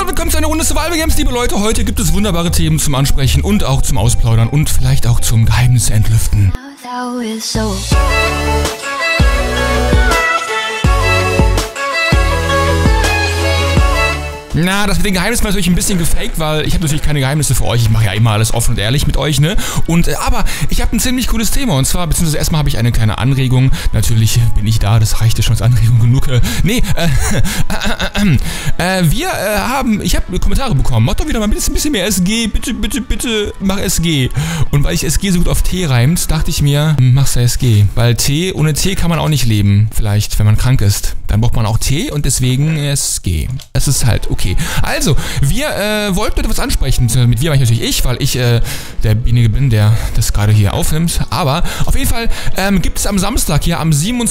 und willkommen zu einer Runde Survival Games, liebe Leute. Heute gibt es wunderbare Themen zum Ansprechen und auch zum Ausplaudern und vielleicht auch zum Geheimnisse entlüften. Na, das mit den Geheimnissen war natürlich ein bisschen gefaked, weil ich habe natürlich keine Geheimnisse für euch. Ich mache ja immer alles offen und ehrlich mit euch, ne? Und aber ich habe ein ziemlich cooles Thema und zwar, beziehungsweise erstmal habe ich eine kleine Anregung. Natürlich bin ich da, das reicht ja schon als Anregung genug. Ich habe Kommentare bekommen. Mach doch wieder mal ein bisschen mehr SG. Bitte, mach SG. Und weil ich SG so gut auf T reimt, dachte ich mir, mach's ja SG. Weil ohne T kann man auch nicht leben. Vielleicht, wenn man krank ist. Dann braucht man auch T und deswegen SG. Es ist halt okay. Also, wir wollten etwas ansprechen. Mit wir meine ich natürlich ich, weil ich derjenige bin, der das gerade hier aufnimmt. Aber auf jeden Fall gibt es am Samstag, ja am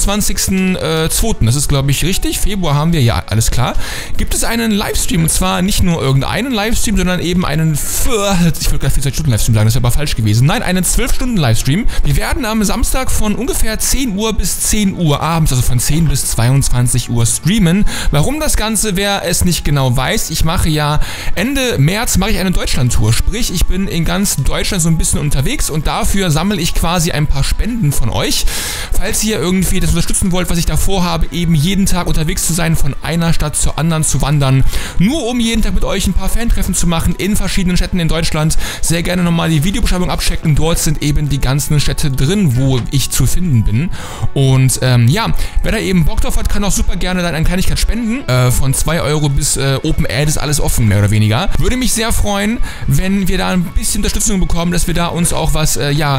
27.02., das ist glaube ich richtig, Februar haben wir, ja alles klar, gibt es einen Livestream. Und zwar nicht nur irgendeinen Livestream, sondern eben einen, ich wollte gerade 24-Stunden-Livestream sagen, das wäre aber falsch gewesen. Nein, einen 12-Stunden-Livestream. Wir werden am Samstag von ungefähr 10 Uhr bis 10 Uhr abends, also von 10 bis 22 Uhr streamen. Warum das Ganze, wer es nicht genau weiß, ich mache ja Ende März mache ich eine Deutschland-Tour, sprich ich bin in ganz Deutschland so ein bisschen unterwegs und dafür sammle ich quasi ein paar Spenden von euch, falls ihr irgendwie das unterstützen wollt, was ich da vorhabe, eben jeden Tag unterwegs zu sein, von einer Stadt zur anderen zu wandern, nur um jeden Tag mit euch ein paar Fantreffen zu machen in verschiedenen Städten in Deutschland. Sehr gerne nochmal die Videobeschreibung abchecken, dort sind eben die ganzen Städte drin, wo ich zu finden bin und ja, wer da eben Bock drauf hat, kann auch super gerne dann eine Kleinigkeit spenden, von 2 Euro bis Open Air, das ist alles offen, mehr oder weniger. Würde mich sehr freuen, wenn wir da ein bisschen Unterstützung bekommen, dass wir da uns auch was,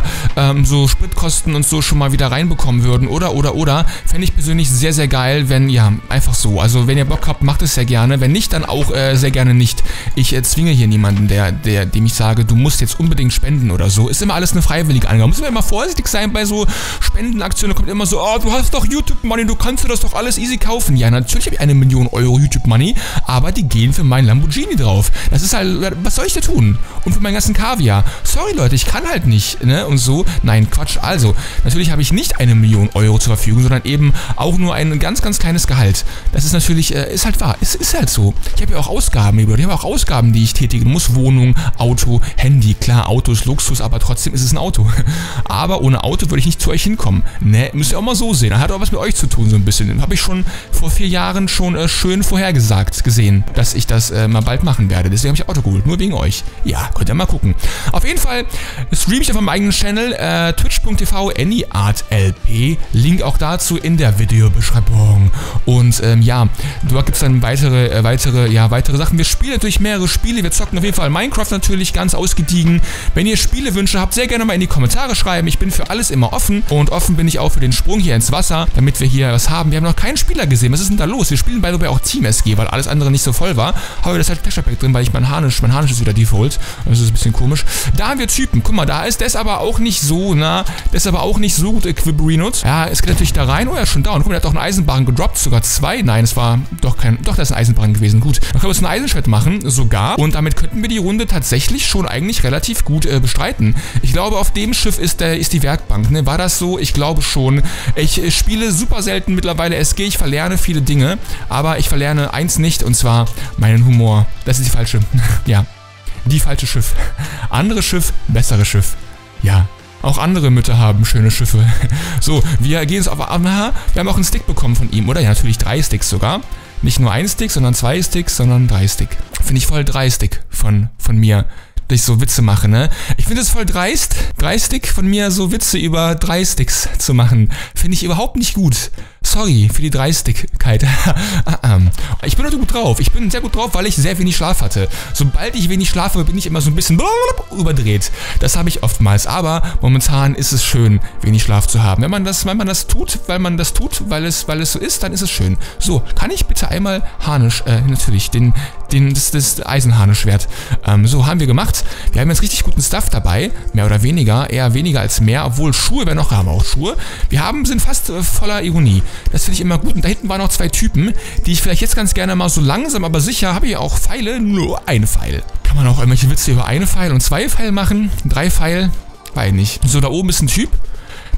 so Spritkosten und so schon mal wieder reinbekommen würden. Oder. Fände ich persönlich sehr, sehr geil, wenn, ja, einfach so. Also, wenn ihr Bock habt, macht es sehr gerne. Wenn nicht, dann auch sehr gerne nicht. Ich zwinge hier niemanden, dem ich sage, du musst jetzt unbedingt spenden oder so. Ist immer alles eine freiwillige Angabe. Müssen wir immer vorsichtig sein bei so Spendenaktionen. Da kommt immer so, oh, du hast doch YouTube-Money, du kannst dir das doch alles easy kaufen. Ja, natürlich habe ich 1 Million Euro YouTube-Money, aber die gehen für meinen Lamborghini drauf. Das ist halt, was soll ich da tun? Und für meinen ganzen Kaviar. Sorry Leute, ich kann halt nicht, ne? Und so, nein, Quatsch. Also, natürlich habe ich nicht 1 Million Euro zur Verfügung, sondern eben auch nur ein ganz, ganz kleines Gehalt. Das ist natürlich, ist halt wahr. Es ist halt so. Ich habe ja auch Ausgaben, ich habe auch Ausgaben, die ich tätigen muss. Wohnung, Auto, Handy. Klar, Auto ist Luxus, aber trotzdem ist es ein Auto. Aber ohne Auto würde ich nicht zu euch hinkommen. Ne, müsst ihr auch mal so sehen. Das hat auch was mit euch zu tun, so ein bisschen. Habe ich schon vor 4 Jahren schon schön vorhergesagt gesehen, dass ich das mal bald machen werde. Deswegen habe ich Auto geholt. Nur wegen euch. Ja, könnt ihr mal gucken. Auf jeden Fall streame ich auf meinem eigenen Channel twitch.tv AnyArtLP. Link auch dazu in der Videobeschreibung. Und ja, dort gibt es dann weitere Sachen. Wir spielen natürlich mehrere Spiele. Wir zocken auf jeden Fall Minecraft natürlich ganz ausgediegen. Wenn ihr Spielewünsche habt, sehr gerne mal in die Kommentare schreiben. Ich bin für alles immer offen. Und offen bin ich auch für den Sprung hier ins Wasser, damit wir hier was haben. Wir haben noch keinen Spieler gesehen. Was ist denn da los? Wir spielen bei auch Team SG, weil alles andere nicht so voll war. Habe ich das halt Texture Pack drin, weil ich mein Harnisch ist wieder Default. Das ist ein bisschen komisch. Da haben wir Typen. Guck mal, da ist das aber auch nicht so, der ist aber auch nicht so gut equipped. Ja, es geht natürlich da rein. Oh, er ist schon down. Guck mal, der hat auch einen Eisenbarren gedroppt. Sogar 2. Nein, es war doch das ist ein Eisenbarren gewesen. Gut. Dann können wir uns ein Eisenschwert machen. Sogar. Und damit könnten wir die Runde tatsächlich schon eigentlich relativ gut bestreiten. Ich glaube, auf dem Schiff ist die Werkbank. Ne? War das so? Ich glaube schon. Ich spiele super selten mittlerweile SG. Ich verlerne viele Dinge. Aber ich verlerne eins nicht. Und zwar meinen Humor. Das ist die falsche. Ja. Die falsche Schiff. Andere Schiff, bessere Schiff. Ja. Auch andere Mütter haben schöne Schiffe. So, wir gehen jetzt auf... wir haben auch einen Stick bekommen von ihm, oder? Ja, natürlich 3 Sticks sogar. Nicht nur 1 Stick, sondern 2 Sticks, sondern 3 Stick. Finde ich voll 3 Stick von mir. Dass ich so Witze mache, ne? Ich finde es voll dreist, 3 Stick von mir so Witze über 3 Sticks zu machen. Finde ich überhaupt nicht gut. Sorry für die Dreistigkeit. Ich bin heute gut drauf. Ich bin sehr gut drauf, weil ich sehr wenig Schlaf hatte. Sobald ich wenig schlafe, bin ich immer so ein bisschen überdreht. Das habe ich oftmals. Aber momentan ist es schön, wenig Schlaf zu haben. Wenn man das tut, weil es so ist, dann ist es schön. So, kann ich bitte einmal Harnisch, natürlich, das Eisenharnischschwert. So, haben wir gemacht. Wir haben jetzt richtig guten Stuff dabei. Mehr oder weniger. Eher weniger als mehr. Obwohl Schuhe wäre noch, haben wir auch Schuhe. sind fast voller Ironie. Das finde ich immer gut. Und da hinten waren noch 2 Typen, die ich vielleicht jetzt ganz gerne mal so langsam, aber sicher, habe ich auch Pfeile. Nur ein Pfeil. Kann man auch irgendwelche Witze über 1 Pfeil und 2 Pfeil machen? 3 Pfeil? Weiß nicht. So, da oben ist ein Typ.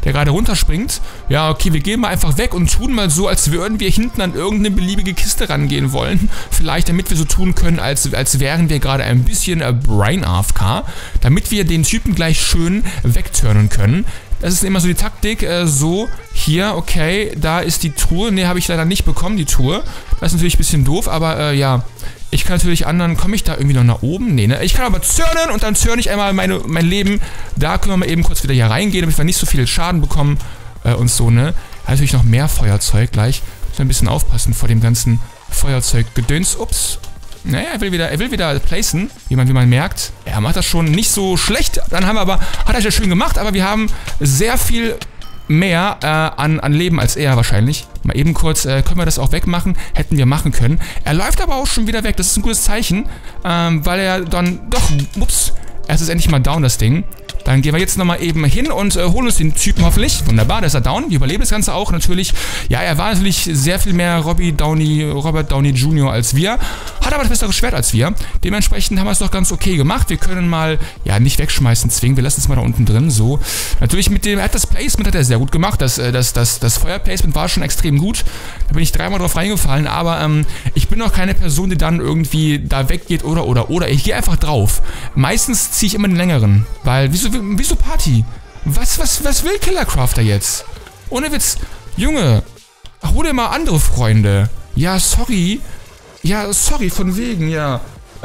der gerade runterspringt. Ja, okay, wir gehen mal einfach weg und tun mal so, als würden wir hinten an irgendeine beliebige Kiste rangehen wollen. Vielleicht, damit wir so tun können, als wären wir gerade ein bisschen Brain AFK, damit wir den Typen gleich schön wegturnen können. Das ist immer so die Taktik, so, hier, okay, da ist die Truhe. Ne, habe ich leider nicht bekommen, die Truhe. Das ist natürlich ein bisschen doof, aber ja, ich kann natürlich anderen, komme ich da irgendwie noch nach oben? Nee, ne? Ich kann aber turnen und dann turne ich einmal mein Leben. Da können wir mal eben kurz wieder hier reingehen, damit wir nicht so viel Schaden bekommen und so, ne? Natürlich noch mehr Feuerzeug gleich. Muss ein bisschen aufpassen vor dem ganzen Feuerzeug-Gedöns. Ups. Naja, er will wieder placen, wie man merkt. Er macht das schon nicht so schlecht. Dann haben wir aber, hat er ja schön gemacht, aber wir haben sehr viel mehr an Leben als er wahrscheinlich. Mal eben kurz, können wir das auch wegmachen? Hätten wir machen können. Er läuft aber auch schon wieder weg. Das ist ein gutes Zeichen, weil er dann doch, ups, es ist endlich mal down, das Ding. Dann gehen wir jetzt nochmal eben hin und holen uns den Typen hoffentlich. Wunderbar, der ist er down. Wir überleben das Ganze auch natürlich. Ja, er war natürlich sehr viel mehr Robert Downey Jr. als wir. Hat aber das bessere Schwert als wir. Dementsprechend haben wir es doch ganz okay gemacht. Wir können mal, ja, nicht wegschmeißen, zwingen. Wir lassen es mal da unten drin, so. Natürlich mit dem, das Placement hat er sehr gut gemacht. Das Feuerplacement war schon extrem gut. Da bin ich dreimal drauf reingefallen. Aber ich bin noch keine Person, die dann irgendwie da weggeht oder. Ich gehe einfach drauf. Meistens ziehe ich immer den längeren. Weil, wieso Party? Was will Killercrafter jetzt? Ohne Witz. Junge, hol dir mal andere Freunde. Ja, sorry. Ja, sorry, von wegen, ja.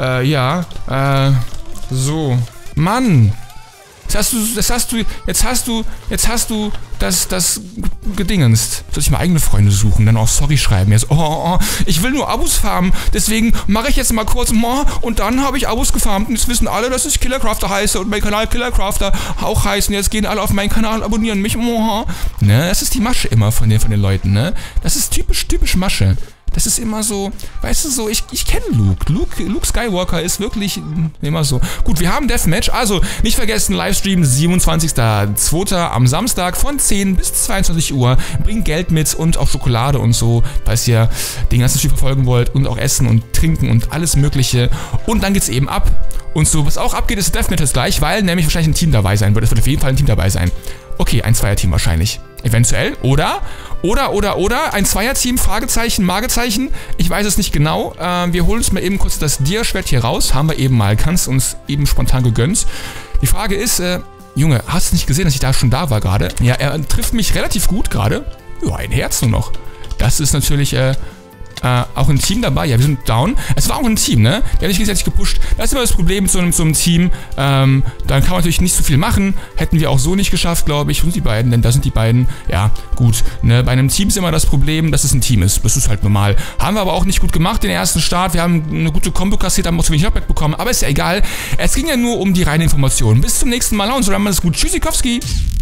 So. Mann. Jetzt hast du das gedingenst. Soll ich mal eigene Freunde suchen, dann auch sorry schreiben. Jetzt, ich will nur Abos farmen, deswegen mache ich jetzt mal kurz und dann habe ich Abos gefarmt und jetzt wissen alle, dass ich Killercrafter heiße und mein Kanal Killercrafter auch heißt und jetzt gehen alle auf meinen Kanal und abonnieren mich. Ne, das ist die Masche immer von den Leuten, ne? Das ist typisch Masche. Das ist immer so, weißt du, so, ich kenne Luke. Luke Skywalker ist wirklich immer so. Gut, wir haben Deathmatch, also nicht vergessen, Livestream 27.02. am Samstag von 10 bis 22 Uhr. Bringt Geld mit und auch Schokolade und so, falls ihr den ganzen Stream verfolgen wollt und auch Essen und Trinken und alles Mögliche. Und dann geht's eben ab. Und so, was auch abgeht, ist Deathmatch jetzt gleich, weil nämlich wahrscheinlich ein Team dabei sein wird. Es wird auf jeden Fall ein Team dabei sein. Okay, ein Zweierteam wahrscheinlich. Eventuell. Oder ein Zweierteam, Fragezeichen, Magezeichen. Ich weiß es nicht genau. Wir holen uns mal eben kurz das Dia-Schwert hier raus. Haben wir eben mal. Kannst uns eben spontan gegönnt. Die Frage ist, Junge, hast du nicht gesehen, dass ich da schon da war gerade? Ja, er trifft mich relativ gut gerade. Ja, ein Herz nur noch. Das ist natürlich, auch ein Team dabei. Ja, wir sind down. Es war auch ein Team, ne? Der hat sich gegenseitig gepusht. Das ist immer das Problem mit so einem Team. Dann kann man natürlich nicht so viel machen. Hätten wir auch so nicht geschafft, glaube ich. Und die beiden, denn da sind die beiden, ja, gut. Ne? Bei einem Team ist immer das Problem, dass es ein Team ist. Das ist halt normal. Haben wir aber auch nicht gut gemacht, den ersten Start. Wir haben eine gute Kombo kassiert, haben auch zu wenig Knockback bekommen. Aber ist ja egal. Es ging ja nur um die reine Information. Bis zum nächsten Mal und so, dann machen wir es gut. Tschüssikowski!